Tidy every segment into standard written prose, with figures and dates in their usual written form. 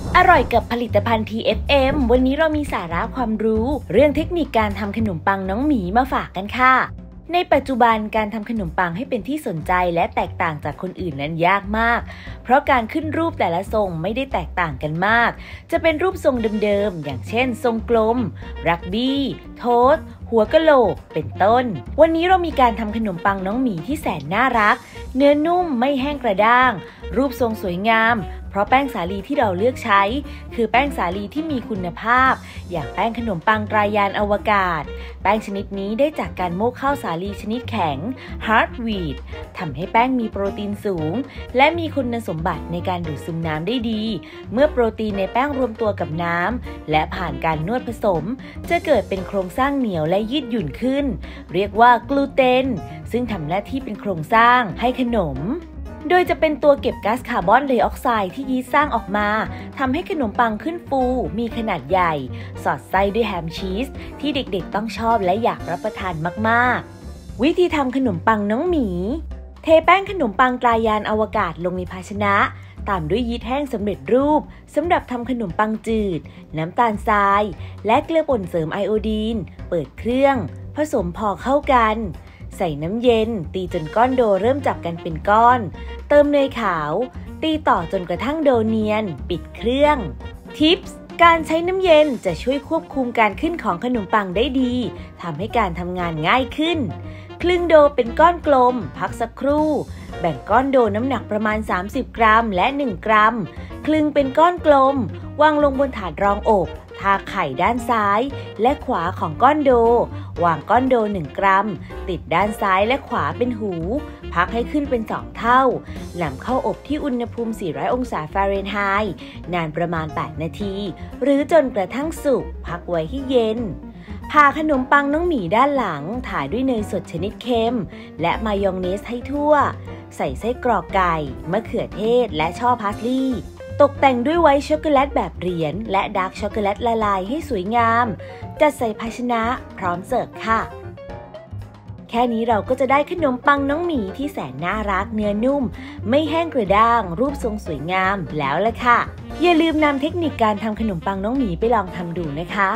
อร่อยกับผลิตภัณฑ์ TFM วันนี้เรามีสาระความรู้เรื่องเทคนิคการทำขนมปังน้องหมีมาฝากกันค่ะในปัจจุบันการทำขนมปังให้เป็นที่สนใจและแตกต่างจากคนอื่นนั้นยากมากเพราะการขึ้นรูปแต่ละทรงไม่ได้แตกต่างกันมากจะเป็นรูปทรงเดิมๆอย่างเช่นทรงกลมรักบี้โทสต์หัวกะโหลกเป็นต้นวันนี้เรามีการทำขนมปังน้องหมีที่แสนน่ารักเนื้อนุ่มไม่แห้งกระด้างรูปทรงสวยงามเพราะแป้งสาลีที่เราเลือกใช้คือแป้งสาลีที่มีคุณภาพอย่างแป้งขนมปังตรายานอวกาศแป้งชนิดนี้ได้จากการโม่ข้าวสาลีชนิดแข็ง hard wheat ทำให้แป้งมีโปรตีนสูงและมีคุณสมบัติในการดูดซึมน้ำได้ดีเมื่อโปรตีนในแป้งรวมตัวกับน้ำและผ่านการนวดผสมจะเกิดเป็นโครงสร้างเหนียวและยืดหยุ่นขึ้นเรียกว่ากลูเตนซึ่งทำหน้าที่เป็นโครงสร้างให้ขนมโดยจะเป็นตัวเก็บก๊าซคาร์บอนไดออกไซด์ที่ยีสต์สร้างออกมาทำให้ขนมปังขึ้นฟูมีขนาดใหญ่สอดไส้ด้วยแฮมชีสที่เด็กๆต้องชอบและอยากรับประทานมากๆวิธีทำขนมปังน้องหมีเทแป้งขนมปังตรายานอวกาศลงในภาชนะตามด้วยยีสต์แห้งสำเร็จรูปสำหรับทำขนมปังจืดน้ำตาลทรายและเกลือป่นเสริมไอโอดีนเปิดเครื่องผสมพอเข้ากันใส่น้ำเย็นตีจนก้อนโดเริ่มจับกันเป็นก้อนเติมเนยขาวตีต่อจนกระทั่งโดเนียนปิดเครื่องทิปส์การใช้น้ำเย็นจะช่วยควบคุมการขึ้นของขนมปังได้ดีทำให้การทำงานง่ายขึ้นคลึงโดเป็นก้อนกลมพักสักครู่แบ่งก้อนโดน้ำหนักประมาณ30กรัมและ1กรัมคลึงเป็นก้อนกลมวางลงบนถาดรองอบทาไข่ด้านซ้ายและขวาของก้อนโดวางก้อนโด1กรัมติดด้านซ้ายและขวาเป็นหูพักให้ขึ้นเป็น2เท่านำเข้าอบที่อุณหภูมิ400องศาฟาเรนไฮต์นานประมาณ8นาทีหรือจนกระทั่งสุกพักไว้ให้เย็นผ่าขนมปังน้องหมีด้านหลังถาด้วยเนยสดชนิดเค็มและมายองเนสให้ทั่วใส่ไส้กรอกไก่มะเขือเทศและช่อพาสลีย์ตกแต่งด้วยไวท์ช็อกโกแลตแบบเหรียญและดาร์กช็อกโกแลตละลายให้สวยงามจัดใส่ภาชนะพร้อมเสิร์ฟค่ะแค่นี้เราก็จะได้ขนมปังน้องหมีที่แสนน่ารักเนื้อนุ่มไม่แห้งกระด้างรูปทรงสวยงามแล้วล่ะค่ะอย่าลืมนำเทคนิคการทำขนมปังน้องหมีไปลองทำดูนะคะ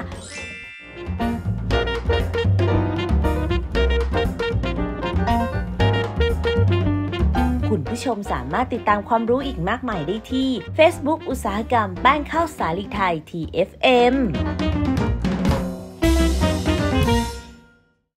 คุณผู้ชมสามารถติดตามความรู้อีกมากมายได้ที่ Facebook อุตสาหกรรมแป้งข้าวสาลีไทย TFM